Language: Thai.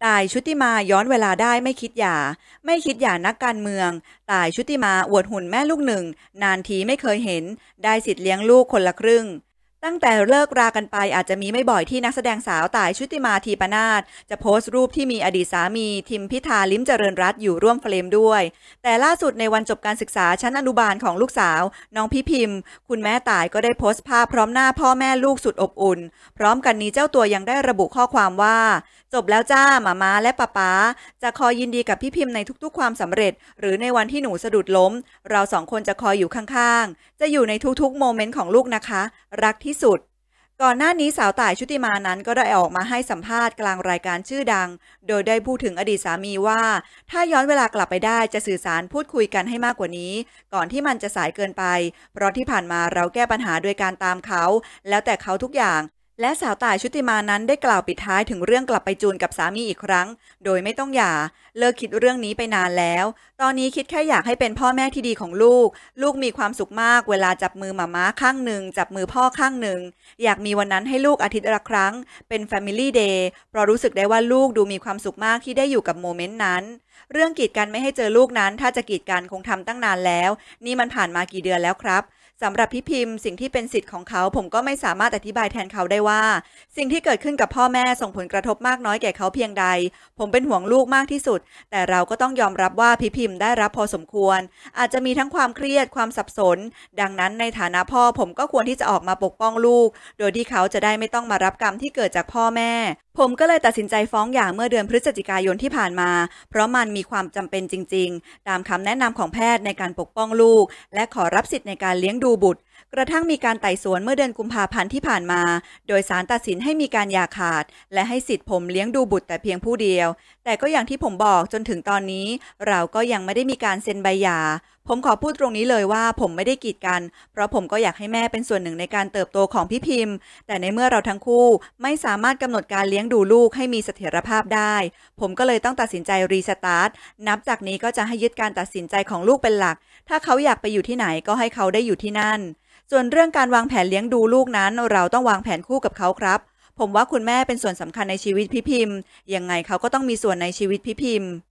ต่ายชุติมาย้อนเวลาได้ไม่คิดหย่านักการเมืองต่ายชุติมาอวดหุ่นแม่ลูกหนึ่งนานทีไม่เคยเห็นได้สิทธิ์เลี้ยงลูกคนละครึ่งตั้งแต่เลิกรากันไปอาจจะมีไม่บ่อยที่นักแสดงสาวต่ายชุติมาทีปนาถจะโพสต์รูปที่มีอดีตสามีทิมพิธาลิ้มเจริญรัตน์อยู่ร่วมเฟรมด้วยแต่ล่าสุดในวันจบการศึกษาชั้นอนุบาลของลูกสาวน้องพี่พิมพ์คุณแม่ต่ายก็ได้โพสต์ภาพพร้อมหน้าพ่อแม่ลูกสุดอบอุ่นพร้อมกันนี้เจ้าตัวยังได้ระบุข้อความว่าจบแล้วจ้าหม่าม้าและป๊าป๊าจะคอยยินดีกับพี่พิมพ์ในทุกๆความสำเร็จหรือในวันที่หนูสะดุดล้มเราสองคนจะคอยอยู่ข้างๆจะอยู่ในทุกๆโมเมนต์ของลูกนะคะรักที่สุดก่อนหน้านี้สาวต่ายชุติมานั้นก็ได้ออกมาให้สัมภาษณ์กลางรายการชื่อดังโดยได้พูดถึงอดีตสามีว่าถ้าย้อนเวลากลับไปได้จะสื่อสารพูดคุยกันให้มากกว่านี้ก่อนที่มันจะสายเกินไปเพราะที่ผ่านมาเราแก้ปัญหาโดยการตามเขาแล้วแต่เขาทุกอย่างและสาวต่ายชุติมานั้นได้กล่าวปิดท้ายถึงเรื่องกลับไปจูนกับสามีอีกครั้งโดยไม่ต้องหย่าเลิกคิดเรื่องนี้ไปนานแล้วตอนนี้คิดแค่อยากให้เป็นพ่อแม่ที่ดีของลูกมีความสุขมากเวลาจับมือหม่าม้าข้างหนึ่งจับมือพ่อข้างหนึ่งอยากมีวันนั้นให้ลูกอาทิตย์ละครั้งเป็น Family Day เพราะรู้สึกได้ว่าลูกดูมีความสุขมากที่ได้อยู่กับโมเมนต์นั้นเรื่องกีดกันไม่ให้เจอลูกนั้นถ้าจะกีดกันคงทำตั้งนานแล้วนี่มันผ่านมากี่เดือนแล้วครับสำหรับพี่พิมพ์สิ่งที่เป็นสิทธิ์ของเขาผมก็ไม่สามารถอธิบายแทนเขาได้ว่าสิ่งที่เกิดขึ้นกับพ่อแม่ส่งผลกระทบมากน้อยแก่เขาเพียงใดผมเป็นห่วงลูกมากที่สุดแต่เราก็ต้องยอมรับว่าพี่พิมพ์ได้รับพอสมควรอาจจะมีทั้งความเครียดความสับสนดังนั้นในฐานะพ่อผมก็ควรที่จะออกมาปกป้องลูกโดยที่เขาจะได้ไม่ต้องมารับกรรมที่เกิดจากพ่อแม่ผมก็เลยตัดสินใจฟ้องหย่าเมื่อเดือนพฤศจิกายนที่ผ่านมาเพราะมันมีความจำเป็นจริงๆตามคำแนะนำของแพทย์ในการปกป้องลูกและขอรับสิทธิ์ในการเลี้ยงดูบุตรกระทั่งมีการไต่สวนเมื่อเดือนกุมภาพันธ์ที่ผ่านมาโดยศาลตัดสินให้มีการหย่าขาดและให้สิทธิ์ผมเลี้ยงดูบุตรแต่เพียงผู้เดียวแต่ก็อย่างที่ผมบอกจนถึงตอนนี้เราก็ยังไม่ได้มีการเซ็นใบหย่าผมขอพูดตรงนี้เลยว่าผมไม่ได้กีดกันเพราะผมก็อยากให้แม่เป็นส่วนหนึ่งในการเติบโตของพี่พิมพ์แต่ในเมื่อเราทั้งคู่ไม่สามารถกำหนดการเลี้ยงดูลูกให้มีเสถียรภาพได้ผมก็เลยต้องตัดสินใจรีสตาร์ทนับจากนี้ก็จะให้ยึดการตัดสินใจของลูกเป็นหลักถ้าเขาอยากไปอยู่ที่ไหนก็ให้เขาได้อยู่ที่นั่นส่วนเรื่องการวางแผนเลี้ยงดูลูกนั้นเราต้องวางแผนคู่กับเขาครับผมว่าคุณแม่เป็นส่วนสำคัญในชีวิตพี่พิมพ์ยังไงเขาก็ต้องมีส่วนในชีวิตพี่พิมพ์